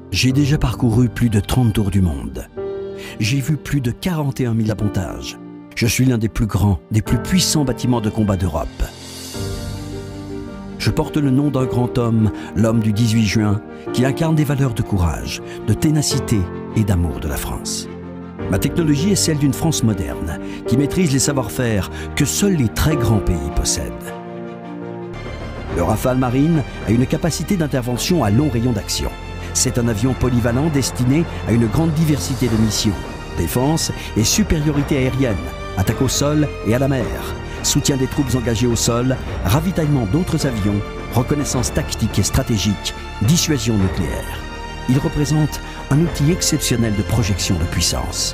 J'ai déjà parcouru plus de 30 tours du monde. J'ai vu plus de 41 000 appontages. Je suis l'un des plus grands, des plus puissants bâtiments de combat d'Europe. Je porte le nom d'un grand homme, l'homme du 18 juin, qui incarne des valeurs de courage, de ténacité et d'amour de la France. Ma technologie est celle d'une France moderne, qui maîtrise les savoir-faire que seuls les très grands pays possèdent. Le Rafale Marine a une capacité d'intervention à long rayon d'action. C'est un avion polyvalent destiné à une grande diversité de missions. Défense et supériorité aérienne, attaque au sol et à la mer, soutien des troupes engagées au sol, ravitaillement d'autres avions, reconnaissance tactique et stratégique, dissuasion nucléaire. Il représente un outil exceptionnel de projection de puissance.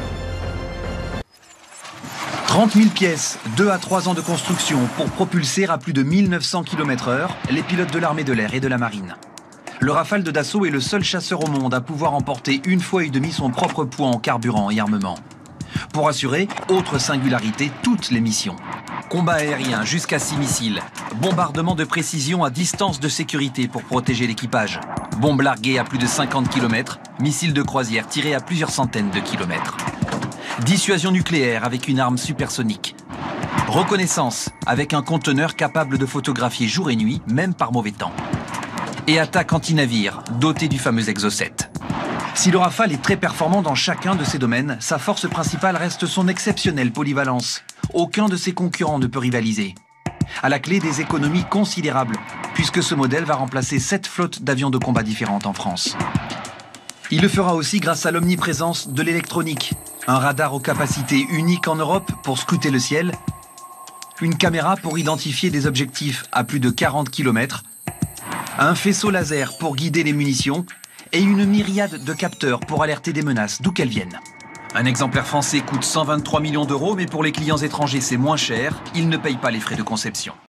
30 000 pièces, 2 à 3 ans de construction pour propulser à plus de 1900 km/h les pilotes de l'armée de l'air et de la marine. Le Rafale de Dassault est le seul chasseur au monde à pouvoir emporter une fois et demie son propre poids en carburant et armement. Pour assurer, autre singularité, toutes les missions. Combat aérien jusqu'à 6 missiles, bombardement de précision à distance de sécurité pour protéger l'équipage, bombes larguées à plus de 50 km, missiles de croisière tirés à plusieurs centaines de kilomètres. Dissuasion nucléaire avec une arme supersonique. Reconnaissance avec un conteneur capable de photographier jour et nuit, même par mauvais temps. Et attaque anti-navire, doté du fameux Exocet. Si le Rafale est très performant dans chacun de ces domaines, sa force principale reste son exceptionnelle polyvalence. Aucun de ses concurrents ne peut rivaliser. À la clé, des économies considérables, puisque ce modèle va remplacer 7 flottes d'avions de combat différentes en France. Il le fera aussi grâce à l'omniprésence de l'électronique. Un radar aux capacités uniques en Europe pour scruter le ciel, une caméra pour identifier des objectifs à plus de 40 km, un faisceau laser pour guider les munitions et une myriade de capteurs pour alerter des menaces d'où qu'elles viennent. Un exemplaire français coûte 123 millions d'euros, mais pour les clients étrangers c'est moins cher, ils ne payent pas les frais de conception.